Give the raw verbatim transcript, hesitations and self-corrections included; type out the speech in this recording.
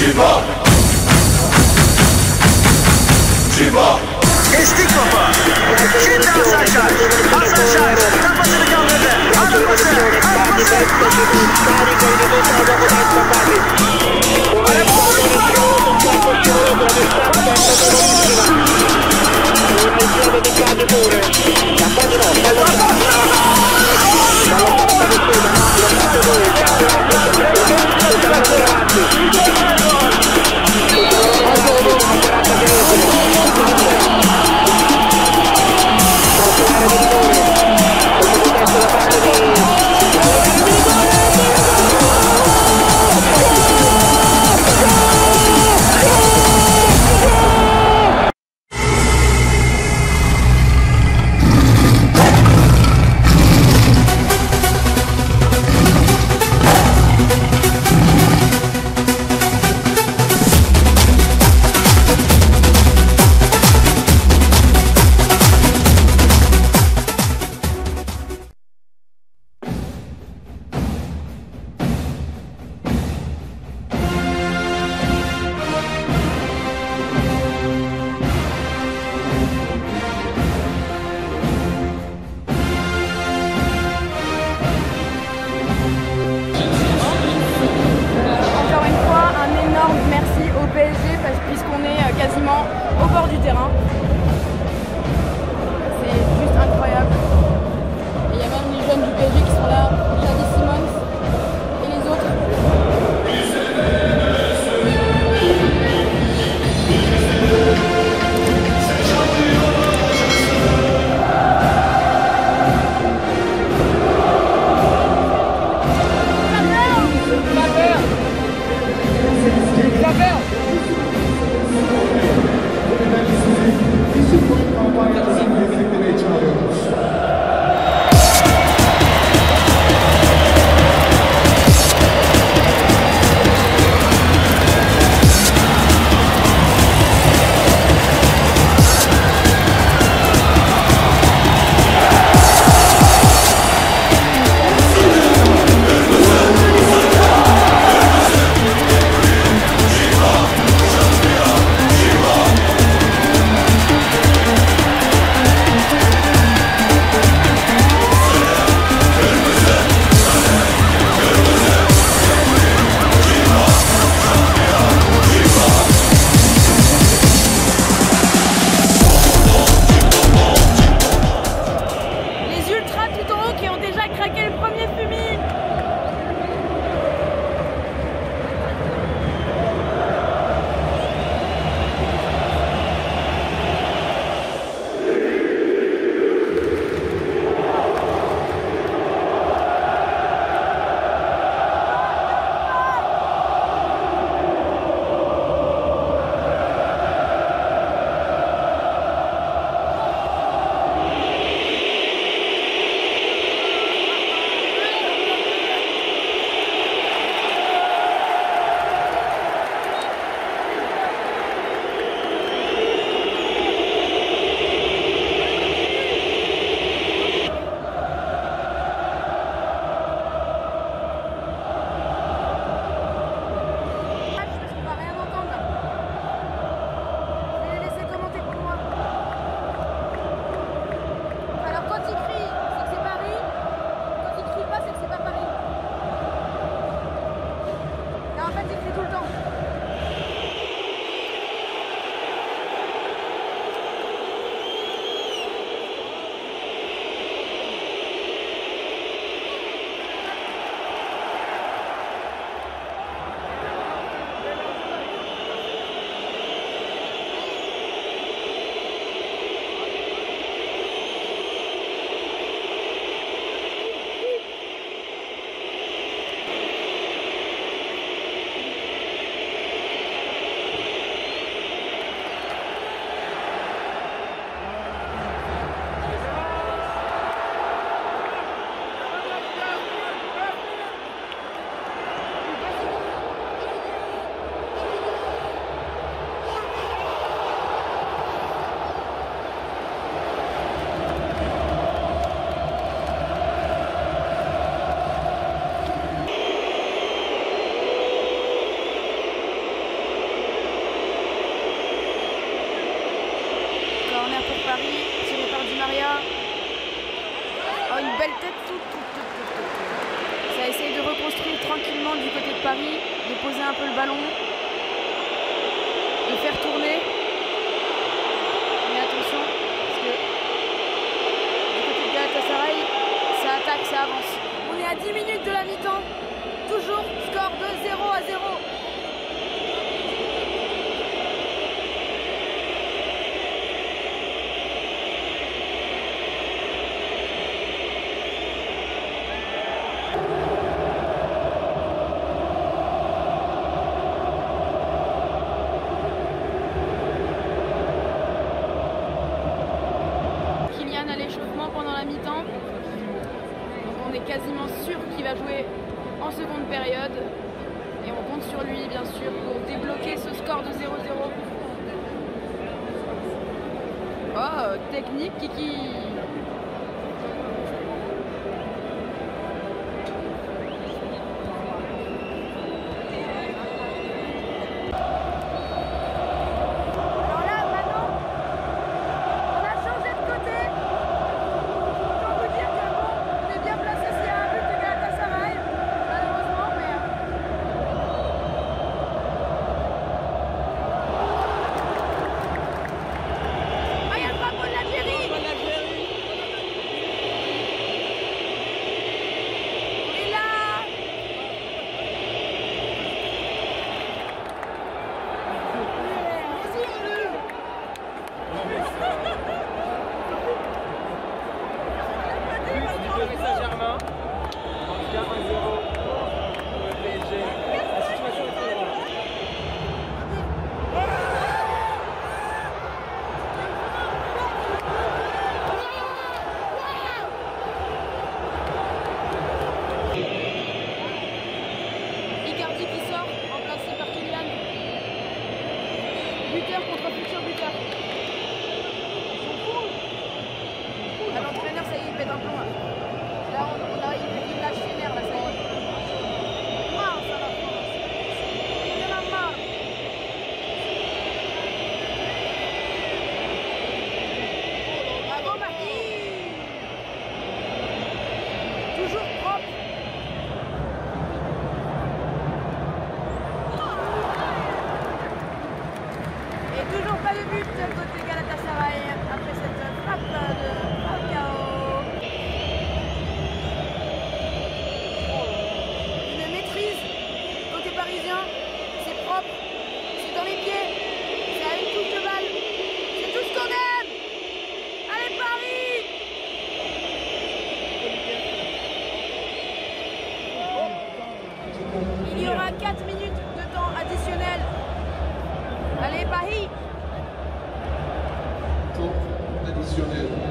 J'y vas. J'y vas. Estik topu. Şimdi Hasan Şaş. Hasan Şaş. Kafasını kaldırdı. Alın pası. Alın pası. P S G puisqu'on est quasiment au bord du terrain. C'est juste incroyable. Et il y a même les jeunes du P S G qui sont là, Xavi Simons et les autres. Claver un peu le ballon, de faire tourner. Mais attention, parce que du côté de Galatasaray, ça attaque, ça avance. On est à dix minutes de la mi-temps, toujours score de zéro à zéro. Pendant la mi-temps, donc on est quasiment sûr qu'il va jouer en seconde période et on compte sur lui bien sûr pour débloquer ce score de zéro zéro. Oh, technique Kiki. Saint-Germain, en tout cas un zéro pour le P S G. La situation est très drôle. Icardi qui sort, remplacé par Kylian. Buteur contre futur buteur. Ah, l'entraîneur, ça y est, il pète un plomb là. Là, on, on a, il, il lâche les nerfs, là, ça y est. Marre, ça va. Il en a marre. Bravo, Marquis. Toujours propre. Et toujours pas de but côté Galatasaray après cette frappe de Falcao. C'est propre, c'est dans les pieds, c'est à une touche de balle, c'est tout ce qu'on aime. Allez Paris! Il y aura quatre minutes de temps additionnel. Allez Paris! Temps additionnel.